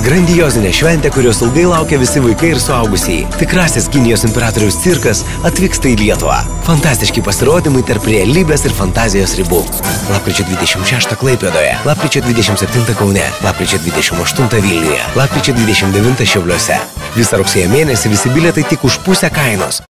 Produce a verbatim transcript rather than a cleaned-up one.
Grandiozinė šventė, kurios ilgai laukia visi vaikai ir suaugusieji. Tikrasis Kinijos imperatoriaus cirkas atvyksta į Lietuvą. Fantastiški pasirodymai tarp realybės ir fantazijos ribų. Lapkričio dvidešimt šeštą Klaipėdoje, lapkričio dvidešimt septintą Kaune, lapkričio dvidešimt aštuntą Vilniuje, lapkričio dvidešimt devintą Šiauliuose. Visą rugsėjo mėnesį visi bilietai tik už pusę kainos.